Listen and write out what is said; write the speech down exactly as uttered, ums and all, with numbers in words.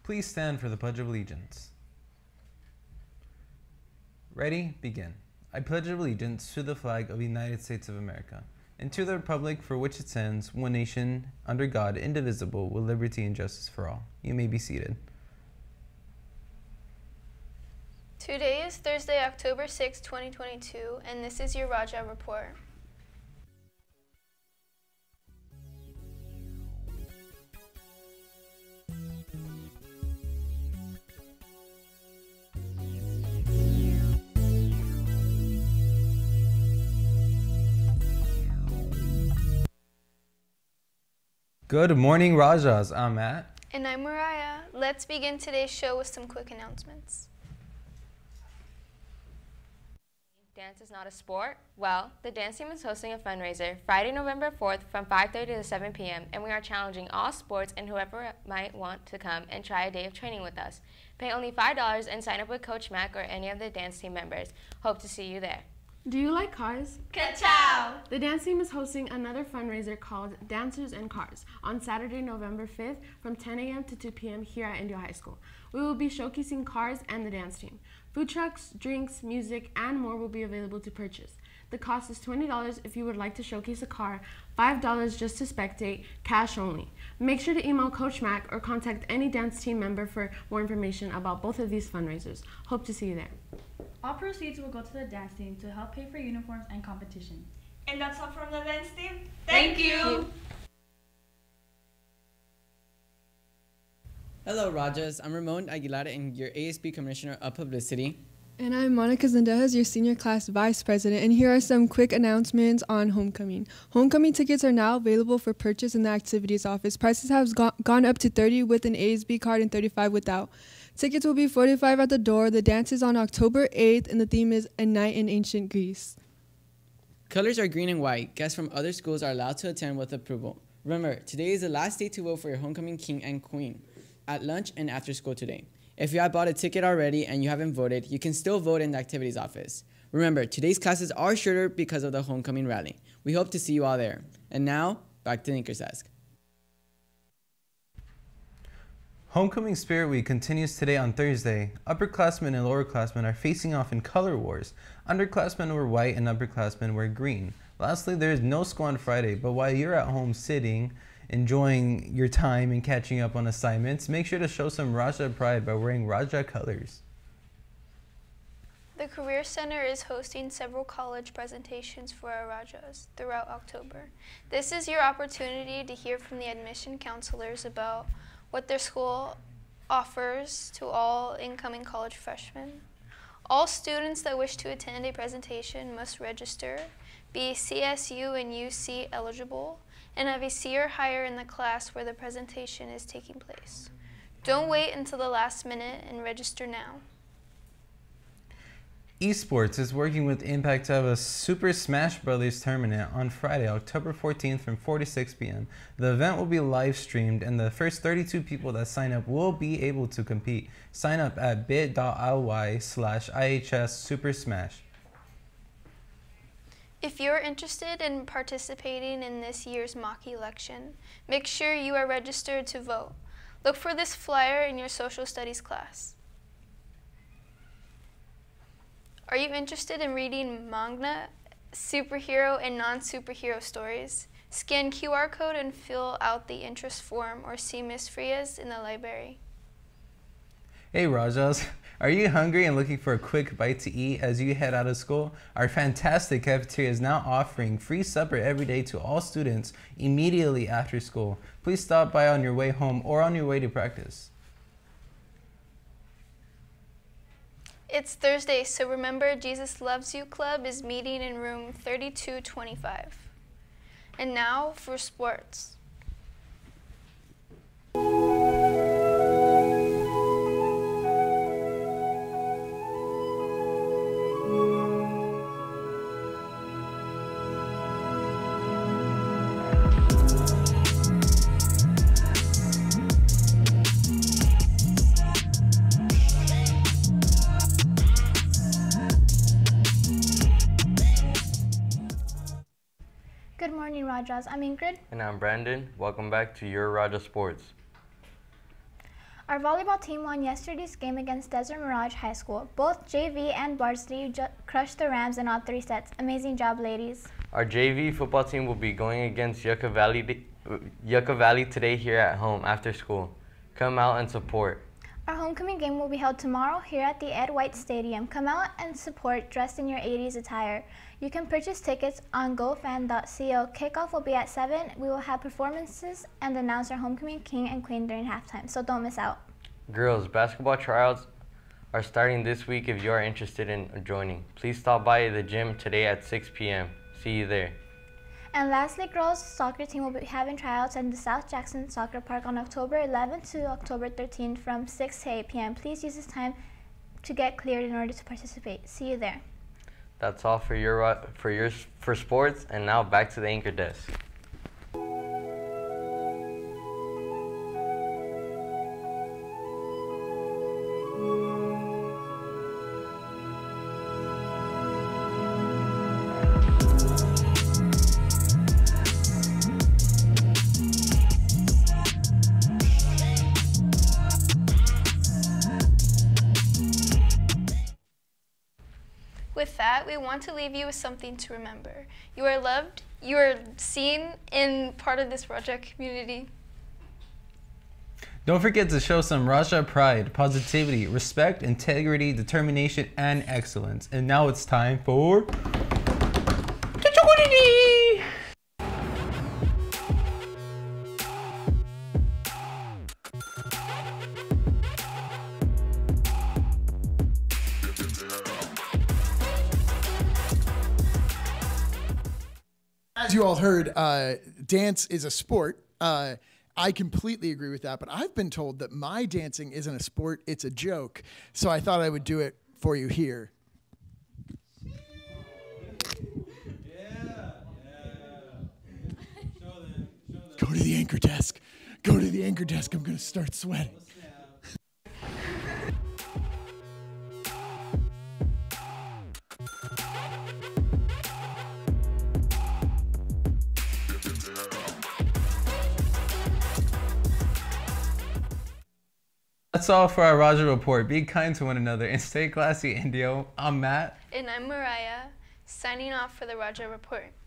Please stand for the Pledge of Allegiance. Ready? Begin. I pledge allegiance to the flag of the United States of America and to the republic for which it stands, one nation, under God, indivisible, with liberty and justice for all. You may be seated. Today is Thursday, October sixth, twenty twenty-two, and this is your Rajah Report. Good morning, Rajas. I'm Matt. And I'm Mariah. Let's begin today's show with some quick announcements. Dance is not a sport? Well, the dance team is hosting a fundraiser Friday, November fourth from five thirty to seven p m and we are challenging all sports and whoever might want to come and try a day of training with us. Pay only five dollars and sign up with Coach Mac or any of the dance team members. Hope to see you there. Do you like cars? Ka-chow! The dance team is hosting another fundraiser called Dancers and Cars on Saturday, November fifth from ten a m to two p m here at Indio High School. We will be showcasing cars and the dance team. Food trucks, drinks, music, and more will be available to purchase. The cost is twenty dollars if you would like to showcase a car, five dollars just to spectate, cash only. Make sure to email Coach Mac or contact any dance team member for more information about both of these fundraisers. Hope to see you there. All proceeds will go to the dance team to help pay for uniforms and competition. And that's all from the dance team. Thank you. Hello, Rajas. I'm Ramon Aguilar, and your A S B Commissioner of Publicity. And I'm Monica Zendejas, your Senior Class Vice President, and here are some quick announcements on homecoming. Homecoming tickets are now available for purchase in the Activities Office. Prices have go gone up to thirty dollars with an A S B card and thirty-five dollars without. Tickets will be forty-five dollars at the door. The dance is on October eighth, and the theme is A Night in Ancient Greece. Colors are green and white. Guests from other schools are allowed to attend with approval. Remember, today is the last day to vote for your homecoming king and queen at lunch and after school today. If you have bought a ticket already and you haven't voted, you can still vote in the Activities Office. Remember, today's classes are shorter because of the homecoming rally. We hope to see you all there. And now, back to Ninkers Desk. Homecoming Spirit Week continues today on Thursday. Upperclassmen and lowerclassmen are facing off in color wars. Underclassmen wear white and upperclassmen wear green. Lastly, there is no school on Friday, but while you're at home sitting, enjoying your time and catching up on assignments, make sure to show some Rajah pride by wearing Rajah colors. The Career Center is hosting several college presentations for our Rajahs throughout October. This is your opportunity to hear from the admission counselors about what their school offers to all incoming college freshmen. All students that wish to attend a presentation must register, be C S U and U C eligible, and have a C or higher in the class where the presentation is taking place. Don't wait until the last minute and register now. Esports is working with Impact to have a Super Smash Bros. Tournament on Friday, October fourteenth from four to six p m The event will be live streamed and the first thirty-two people that sign up will be able to compete. Sign up at bit.ly slash IHS Super Smash. If you're interested in participating in this year's mock election, make sure you are registered to vote. Look for this flyer in your social studies class. Are you interested in reading manga, superhero, and non-superhero stories? Scan Q R code and fill out the interest form or see Miss Frias in the library. Hey Rajas, are you hungry and looking for a quick bite to eat as you head out of school? Our fantastic cafeteria is now offering free supper every day to all students immediately after school. Please stop by on your way home or on your way to practice. It's Thursday, so remember Jesus Loves You Club is meeting in room thirty-two twenty-five. And now for sports. Good morning, Rajas. I'm Ingrid. And I'm Brandon. Welcome back to your Rajah Sports. Our volleyball team won yesterday's game against Desert Mirage High School. Both J V and varsity ju- crushed the Rams in all three sets. Amazing job, ladies. Our J V football team will be going against Yucca Valley, Yucca Valley today here at home after school. Come out and support. Our homecoming game will be held tomorrow here at the Ed White Stadium. Come out and support dressed in your eighties attire. You can purchase tickets on go fan dot co. Kickoff will be at seven. We will have performances and announce our homecoming king and queen during halftime, so don't miss out. Girls, basketball tryouts are starting this week if you are interested in joining. Please stop by the gym today at six p m See you there. And lastly, girls soccer team will be having tryouts at the South Jackson Soccer Park on October eleventh to October thirteenth from six to eight p m Please use this time to get cleared in order to participate. See you there. That's all for your for your for sports, and now back to the anchor desk. With that, we want to leave you with something to remember. You are loved, you are seen, and part of this Rajah community. Don't forget to show some Rajah pride, positivity, respect, integrity, determination, and excellence. And now it's time for... As you all heard, uh, dance is a sport. Uh, I completely agree with that, but I've been told that my dancing isn't a sport, it's a joke. So I thought I would do it for you here. Yeah, yeah. Show them, show them. Go to the anchor desk. Go to the anchor desk. I'm going to start sweating. That's all for our Rajah Report. Be kind to one another and stay classy, Indio. I'm Matt. And I'm Mariah, signing off for the Rajah Report.